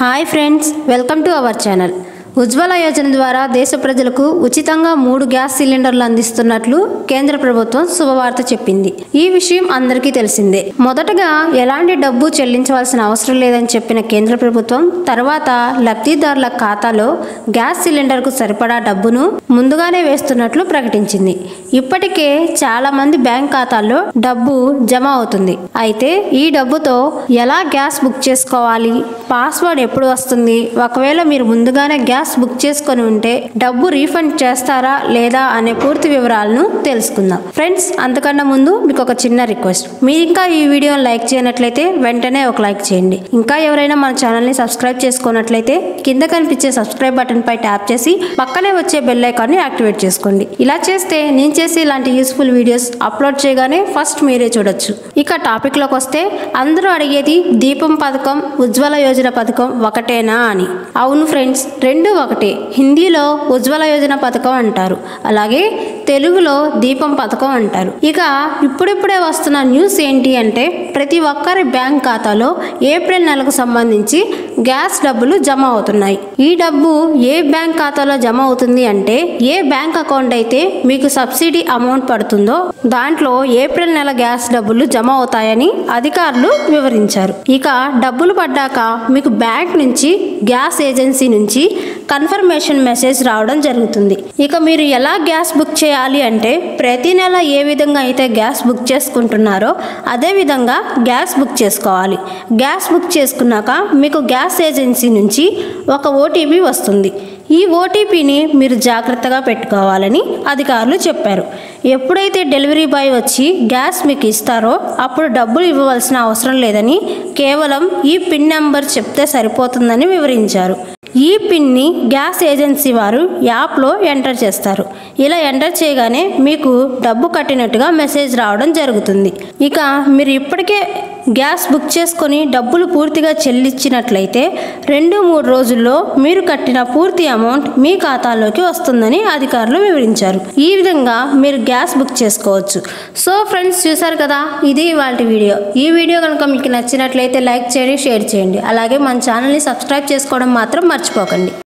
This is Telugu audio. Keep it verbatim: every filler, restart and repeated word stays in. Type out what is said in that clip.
Hi friends, welcome to our channel. Ujjwala Yojana ద్వారా దేశ ప్రజలకు ఉచితంగా మూడు గ్యాస్ సిలిండర్లు అందిస్తున్నట్లు కేంద్ర ప్రభుత్వం శుభవార్త చెప్పింది. ఈ విషయం అందరికీ తెలిసిందే. మొదటగా ఎలాంటి డబ్బు చెల్లించవలసిన అవసరం లేదని చెప్పిన కేంద్ర ప్రభుత్వం తర్వాత లబ్ధిదారుల ఖాతాలో గ్యాస్ సిలిండర్కు సరిపడా డబ్బును ముందుగానే వేస్తున్నట్లు ప్రకటించింది. ఇప్పటికే చాలా మంది బ్యాంక్ ఖాతాల్లో డబ్బు జమ అవుతుంది. అయితే ఈ డబ్బుతో ఎలా గ్యాస్ బుక్ చేసుకోవాలి, పాస్వర్డ్ ఎప్పుడు వస్తుంది, ఒకవేళ మీరు ముందుగానే గ్యాస్ బుక్ చేసుకొని ఉంటే డబ్బు రీఫండ్ చేస్తారా లేదా అనే పూర్తి వివరాలను తెలుసుకుందాం. ఫ్రెండ్స్, అంతకన్నా ముందు మీకు ఒక చిన్న రిక్వెస్ట్. మీరు ఇంకా ఈ వీడియోని లైక్ చేయనట్లయితే వెంటనే ఒక లైక్ చేయండి. ఇంకా ఎవరైనా మన ఛానల్ ని సబ్స్క్రైబ్ చేసుకున్నట్లయితే కింద కనిపించే సబ్స్క్రైబ్ బటన్ పై ట్యాప్ చేసి పక్కనే వచ్చే బెల్ ఐకాన్ ని యాక్టివేట్ చేసుకోండి. ఇలా చేస్తే నేను చేసే ఇలాంటి యూస్ఫుల్ వీడియోస్ అప్లోడ్ చేయగానే ఫస్ట్ మీరే చూడొచ్చు. ఇక టాపిక్ లోకి వస్తే, అందరూ అడిగేది దీపం పథకం, ఉజ్వల యోజన పథకం ఒకటేనా అని. అవును ఫ్రెండ్స్, రెండు ఒకటే. హిందీలో ఉజ్వల యోజన పథకం అంటారు, అలాగే తెలుగులో దీపం పథకం అంటారు. ఇక ఇప్పుడిప్పుడే వస్తున్న న్యూస్ ఏంటి అంటే, ప్రతి ఒక్కరి బ్యాంక్ ఖాతాలో ఏప్రిల్ నెలకు సంబంధించి గ్యాస్ డబ్బులు జమ అవుతున్నాయి. ఈ డబ్బు ఏ బ్యాంక్ ఖాతాలో జమ అవుతుంది అంటే, ఏ బ్యాంక్ అకౌంట్ అయితే మీకు సబ్సిడీ అమౌంట్ పడుతుందో దాంట్లో ఏప్రిల్ నెల గ్యాస్ డబ్బులు జమ అవుతాయని అధికారులు వివరించారు. ఇక డబ్బులు పడ్డాక మీకు బ్యాంక్ నుంచి, గ్యాస్ ఏజెన్సీ నుంచి కన్ఫర్మేషన్ మెసేజ్ రావడం జరుగుతుంది. ఇక మీరు ఎలా గ్యాస్ బుక్ చేయాలి అంటే, ప్రతి నెల ఏ విధంగా అయితే గ్యాస్ బుక్ చేసుకుంటున్నారో అదే విధంగా గ్యాస్ బుక్ చేసుకోవాలి. గ్యాస్ బుక్ చేసుకున్నాక మీకు గ్యాస్ ఏజెన్సీ నుంచి ఒక ఓటీపీ వస్తుంది. ఈ ఓటీపీని మీరు జాగ్రత్తగా పెట్టుకోవాలని అధికారులు చెప్పారు. ఎప్పుడైతే డెలివరీ బాయ్ వచ్చి గ్యాస్ మీకు ఇస్తారో అప్పుడు డబ్బులు ఇవ్వవలసిన అవసరం లేదని, కేవలం ఈ పిన్ నెంబర్ చెప్తే సరిపోతుందని వివరించారు. ఈ పిన్ని గ్యాస్ ఏజెన్సీ వారు యాప్లో ఎంటర్ చేస్తారు. ఇలా ఎంటర్ చేయగానే మీకు డబ్బు కట్టినట్టుగా మెసేజ్ రావడం జరుగుతుంది. ఇక మీరు ఇప్పటికే గ్యాస్ బుక్ చేసుకొని డబ్బులు పూర్తిగా చెల్లించినట్లయితే రెండు మూడు రోజుల్లో మీరు కట్టిన పూర్తి అమౌంట్ మీ ఖాతాలోకి వస్తుందని అధికారులు వివరించారు. ఈ విధంగా మీరు గ్యాస్ బుక్ చేసుకోవచ్చు. సో ఫ్రెండ్స్, చూసారు కదా, ఇది ఇవాళ వీడియో. ఈ వీడియో కనుక మీకు నచ్చినట్లయితే లైక్ చేయండి, షేర్ చేయండి. అలాగే మన ఛానల్ని సబ్స్క్రైబ్ చేసుకోవడం మాత్రం మర్చిపోకండి.